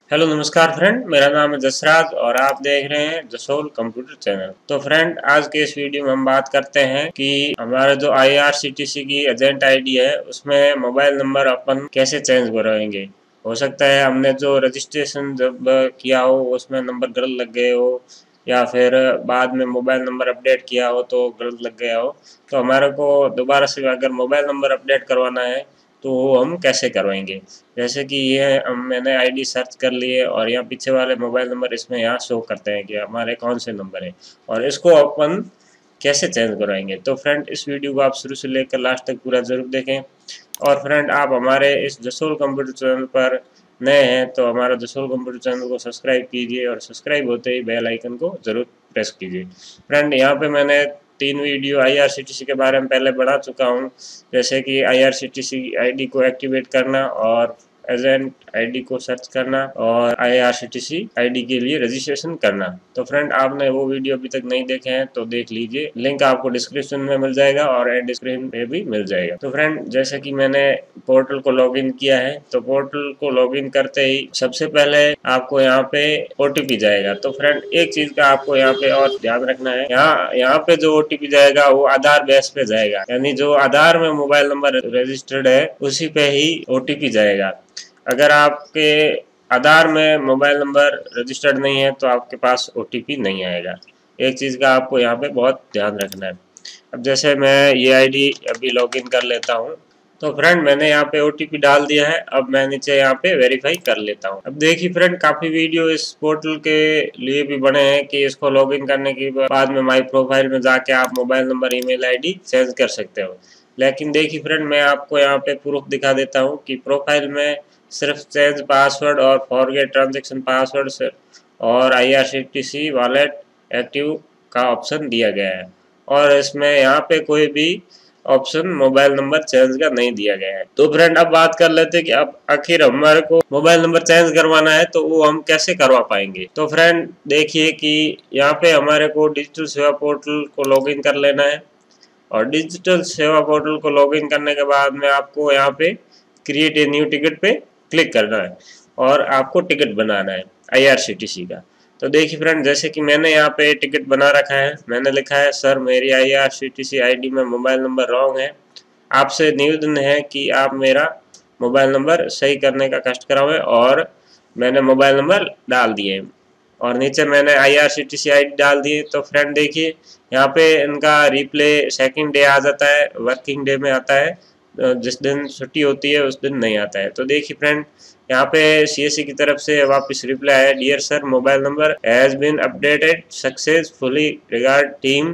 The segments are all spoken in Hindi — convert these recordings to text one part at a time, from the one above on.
हेलो नमस्कार फ्रेंड, मेरा नाम है जसराज और आप देख रहे हैं जसोल कंप्यूटर चैनल। तो फ्रेंड, आज के इस वीडियो में हम बात करते हैं कि हमारा जो IRCTC की एजेंट आईडी है उसमें मोबाइल नंबर अपन कैसे चेंज कराएंगे। हो सकता है हमने जो रजिस्ट्रेशन जब किया हो उसमें नंबर गलत लग गए हो, या फिर बाद में मोबाइल नंबर अपडेट किया हो तो गलत लग गया हो। तो हमारे को दोबारा से अगर मोबाइल नंबर अपडेट करवाना है तो वो हम कैसे करवाएंगे। जैसे कि ये मैंने आईडी सर्च कर ली है और यहाँ पीछे वाले मोबाइल नंबर इसमें यहाँ शो करते हैं कि हमारे कौन से नंबर है और इसको अपन कैसे चेंज कराएंगे। तो फ्रेंड, इस वीडियो को आप शुरू से लेकर लास्ट तक पूरा जरूर देखें। और फ्रेंड, आप हमारे इस जसोल कंप्यूटर चैनल पर नए हैं तो हमारा जसोल कंप्यूटर चैनल को सब्सक्राइब कीजिए और सब्सक्राइब होते ही बेल आइकन को जरूर प्रेस कीजिए। फ्रेंड, यहाँ पे मैंने 3 वीडियो IRCTC के बारे में पहले बढ़ा चुका हूँ, जैसे कि IRCTC आईडी को एक्टिवेट करना और एजेंट आईडी को सर्च करना और IRCTC आईडी के लिए रजिस्ट्रेशन करना। तो फ्रेंड, आपने वो वीडियो अभी तक नहीं देखे हैं तो देख लीजिए, लिंक आपको डिस्क्रिप्शन में मिल जाएगा और एंड स्क्रीन पे भी मिल जाएगा। तो फ्रेंड, जैसे कि मैंने पोर्टल को लॉगिन किया है तो पोर्टल को लॉगिन करते ही सबसे पहले आपको यहाँ पे OTP जाएगा। तो फ्रेंड, एक चीज का आपको यहाँ पे और ध्यान रखना है, यहाँ पे जो OTP जाएगा वो आधार बेस पे जाएगा, यानी जो आधार में मोबाइल नंबर रजिस्टर्ड है उसी पे ही OTP जाएगा। अगर आपके आधार में मोबाइल नंबर रजिस्टर्ड नहीं है तो आपके पास OTP नहीं आएगा। एक चीज़ का आपको यहाँ पे बहुत ध्यान रखना है। अब जैसे मैं ये आईडी अभी लॉगिन कर लेता हूँ तो फ्रेंड, मैंने यहाँ पे OTP डाल दिया है। अब मैं नीचे यहाँ पे वेरीफाई कर लेता हूँ। अब देखिए फ्रेंड, काफ़ी वीडियो इस पोर्टल के लिए भी बने हैं कि इसको लॉगिन करने के बाद में माई प्रोफाइल में जाके आप mobile number email ID change कर सकते हो। लेकिन देखिए फ्रेंड, मैं आपको यहाँ पे प्रूफ दिखा देता हूँ कि प्रोफाइल में सिर्फ चेंज पासवर्ड और फॉरगेट ट्रांजेक्शन पासवर्ड से और IRCTC वॉलेट एक्टिव का ऑप्शन दिया गया है और इसमें यहाँ पे कोई भी ऑप्शन मोबाइल नंबर चेंज का नहीं दिया गया है। तो फ्रेंड, अब बात कर लेते हैं कि अब आखिर हमारे को मोबाइल नंबर चेंज करवाना है तो वो हम कैसे करवा पाएंगे। तो फ्रेंड, देखिए कि यहाँ पे हमारे को डिजिटल सेवा पोर्टल को लॉगिन कर लेना है और डिजिटल सेवा पोर्टल को लॉगिन करने के बाद में आपको यहाँ पे क्रिएट ए न्यू टिकट पे क्लिक करना है और आपको टिकट बनाना है IRCTC का। तो देखिए फ्रेंड, जैसे कि मैंने यहाँ पे टिकट बना रखा है, मैंने लिखा है सर मेरी IRCTC आईडी में मोबाइल नंबर रॉन्ग है, आपसे निवेदन है कि आप मेरा मोबाइल नंबर सही करने का कष्ट करावें। और मैंने मोबाइल नंबर डाल दिए और नीचे मैंने IRCTC आईडी डाल दी। तो फ्रेंड देखिए, यहाँ पे इनका रिप्ले सेकंड डे आ जाता है, वर्किंग डे में आता है, जिस दिन छुट्टी होती है उस दिन नहीं आता है। तो देखिए फ्रेंड, यहाँ पे CSC की तरफ से वापस रिप्लाई है, dear sir mobile number has been updated successfully regard team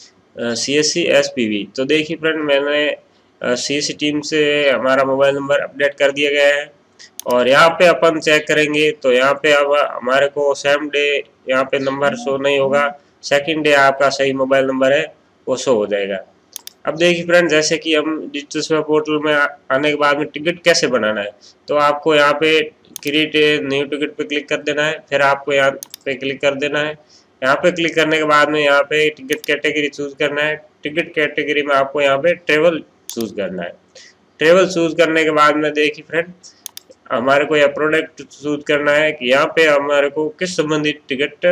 CSC SPV। तो देखिए फ्रेंड, मैंने CSC टीम से हमारा मोबाइल नंबर अपडेट कर दिया गया है और यहाँ पे अपन चेक करेंगे तो यहाँ पे अब हमारे को सेम डे यहाँ पे नंबर शो नहीं होगा, सेकंड डे आपका सही मोबाइल नंबर है वो शो हो जाएगा। अब देखिए फ्रेंड, जैसे कि हम डिजिटल सेवा पोर्टल में आने के बाद में टिकट कैसे बनाना है, तो आपको यहाँ पे क्रिएट न्यू टिकट पे क्लिक कर देना है, फिर आपको यहाँ पे क्लिक कर देना है। यहाँ पे क्लिक करने के बाद में यहाँ पे टिकट कैटेगरी चूज करना है। टिकट कैटेगरी में आपको यहाँ पे ट्रेवल चूज करना है। ट्रेवल चूज करने के बाद में देखिए फ्रेंड, हमारे को यह प्रोडक्ट चूज करना है कि यहाँ पे हमारे को किस संबंधित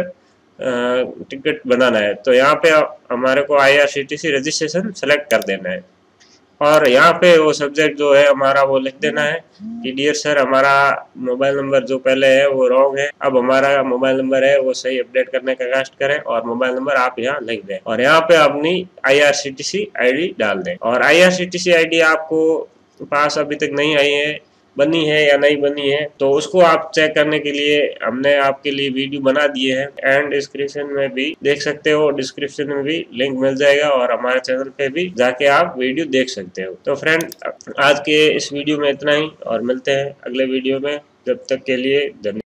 टिकट बनाना है। तो यहाँ पे हमारे को IRCTC रजिस्ट्रेशन सेलेक्ट कर देना है और यहाँ पे वो सब्जेक्ट जो है हमारा वो लिख देना है कि डियर सर हमारा मोबाइल नंबर जो पहले है वो रॉन्ग है, अब हमारा मोबाइल नंबर है वो सही अपडेट करने का कष्ट करें और मोबाइल नंबर आप यहाँ लिख दें और यहाँ पे अपनी IRCTC आईडी डाल दें। और IRCTC आईडी आपको पास अभी तक नहीं आई है, बनी है या नहीं बनी है, तो उसको आप चेक करने के लिए हमने आपके लिए वीडियो बना दिए हैं, एंड डिस्क्रिप्शन में भी देख सकते हो, डिस्क्रिप्शन में भी लिंक मिल जाएगा और हमारे चैनल पे भी जाके आप वीडियो देख सकते हो। तो फ्रेंड, आज के इस वीडियो में इतना ही और मिलते हैं अगले वीडियो में, जब तक के लिए धन्यवाद।